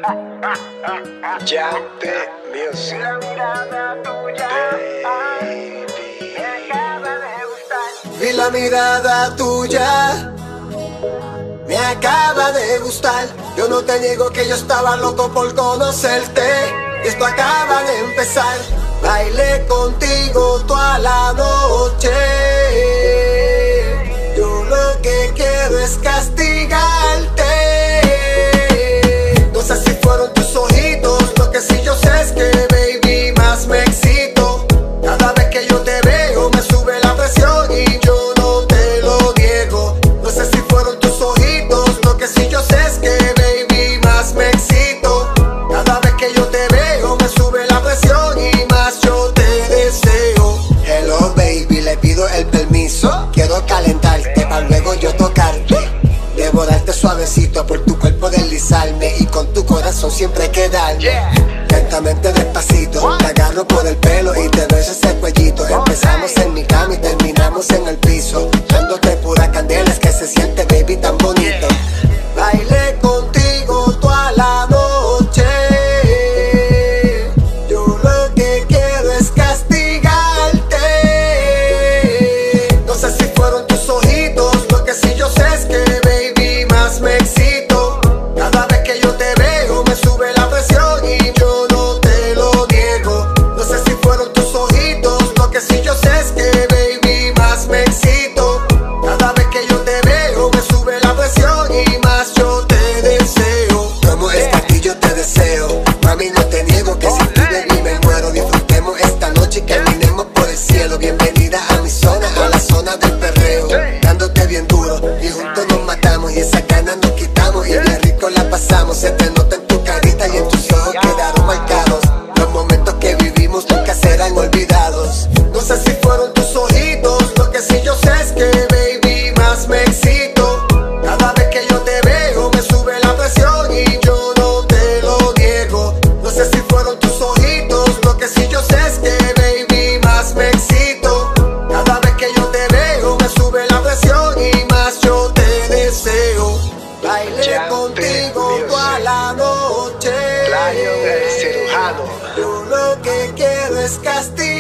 Llante Music. Vi la mirada tuya, me acaba de gustar. Yo no te niego que yo estaba loco por conocerte. Esto acaba de empezar. Bailé contigo toda la noche. Yo lo que quiero es castigarte. No sé si fueron tus ojitos, lo que sí yo sé es que, baby, más me excito. Cada vez que yo te veo me sube la presión y yo no te lo niego. No sé si fueron tus ojitos, lo que sí yo sé es que, baby, más me excito. Cada vez que yo te veo me sube la presión y más yo te deseo. Hello baby, le pido el permiso. Quiero calentarte para luego yo tocarte, devorarte suavecito, por tu cuerpo deslizarme y con tu corazón siempre quedarme. Lentamente despacito, te agarro por el pelo y te beso ese cuellito. Empezamos en mi cama y terminamos en el piso, dándote pura candela, es que se siente, baby, tan bonito. Bailé contigo toda la noche. Yo lo que quiero es castigarte. No sé si fueron tus ojitos, lo que sí yo sé es que, baby, más me excito. Cada vez que yo te veo me sube la presión y yo no te lo niego. No sé si fueron tus ojitos, lo que sí yo sé es que, baby, más me excito. Cada vez que yo te veo me sube la presión y más yo te deseo. Como esta aquí yo te deseo, mami, no te niego que sin ti, baby, me muero. Disfrutemos esta noche y caminemos por el cielo. Bienvenida a mi zona, a la zona del perreo, dándote bien duro y juntos nos matamos y esas ganas nos quitamos y bien rico la pasamos. Se te nota en tu carita y en tus ojos quedaron marcados. Los momentos que vivimos nunca serán olvidados. No sé si fueron tus ojitos, lo que sí yo sé es que, baby, más me excito. Cada vez que yo te veo me sube la presión y yo no te lo niego. No sé si fueron tus ojitos, lo que sí yo sé es que, baby, más me excito. Cada vez que yo te veo me sube la presión y más yo te deseo. Bailé contigo toda la noche. Lion el cirujano. Yo lo que quiero es castigar.